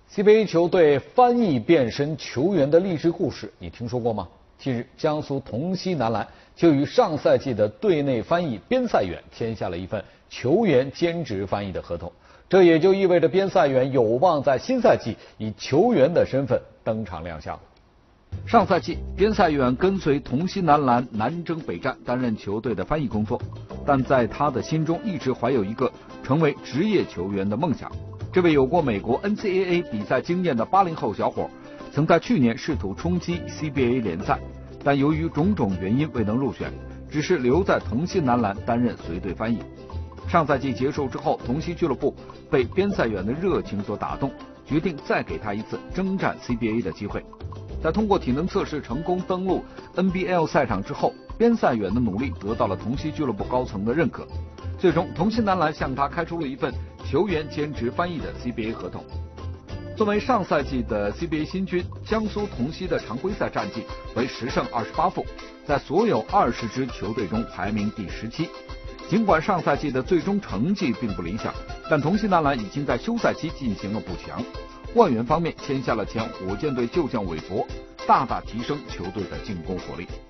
CBA 球队翻译变身球员的励志故事，你听说过吗？近日，江苏同曦男篮就与上赛季的队内翻译边赛远签下了一份球员兼职翻译的合同，这也就意味着边赛远有望在新赛季以球员的身份登场亮相。上赛季，边赛远跟随同曦男篮南征北战，担任球队的翻译工作，但在他的心中一直怀有一个成为职业球员的梦想。这位有过美国 NCAA 比赛经验的80后小伙，曾在去年试图冲击 CBA 联赛，但由于种种原因未能入选，只是留在同曦男篮担任随队翻译。上赛季结束之后，同曦俱乐部被边赛远的热情所打动，决定再给他一次征战 CBA 的机会。在通过体能测试成功登陆 NBL 赛场之后，边赛远的努力得到了同曦俱乐部高层的认可，最终同曦男篮向他开出了一份球员兼职翻译的 CBA 合同。作为上赛季的 CBA 新军，江苏同曦的常规赛战绩为10胜28负，在所有20支球队中排名第17。尽管上赛季的最终成绩并不理想，但同曦男篮已经在休赛期进行了补强，外援方面签下了前火箭队旧将韦伯，大大提升球队的进攻火力。